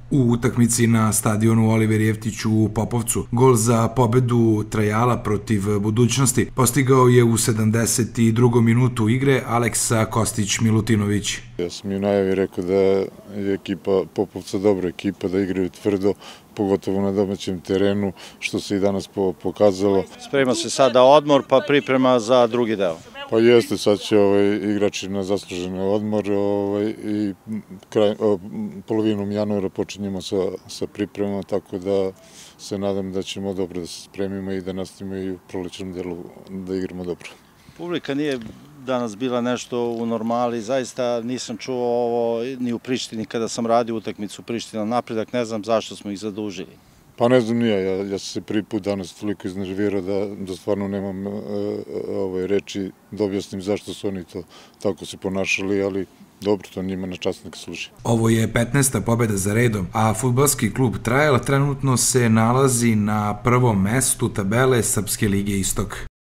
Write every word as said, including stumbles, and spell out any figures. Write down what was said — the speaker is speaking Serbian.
U utakmici na stadionu Oliver Jeftić u Popovcu gol za pobedu Trajala protiv Budućnosti postigao je u sedamdeset drugom minutu igre Aleksa Kostić-Milutinović. Ja sam i u najavi rekao da je ekipa Popovca dobra ekipa, da igraju tvrdo, pogotovo na domaćem terenu, što se i danas pokazalo. Sprema se sada odmor, pa priprema za drugi deo. Pa jeste, sad će ovaj, igrači na zasluženi odmor ovaj, i kraj, o, polovinom januara počinjemo sa, sa pripremama, tako da se nadam da ćemo dobro da se spremimo i da nastavimo i u prolećnom delu da igramo dobro. Publika nije danas bila nešto u normali, zaista nisam čuo ovo ni u Prištini kada sam radio utakmicu Priština napredak, ne znam zašto smo ih zadužili. Pa ne znam nije, ja, ja sam se prvi put danas toliko iznervirao da, da stvarno nemam e, ovaj, reči da objasnim zašto su oni to tako se ponašali, ali dobro, to njima na čast neka služi. Ovo je petnaesta pobeda za redom, a fudbalski klub Trajal trenutno se nalazi na prvom mestu tabele Srpske lige Istok.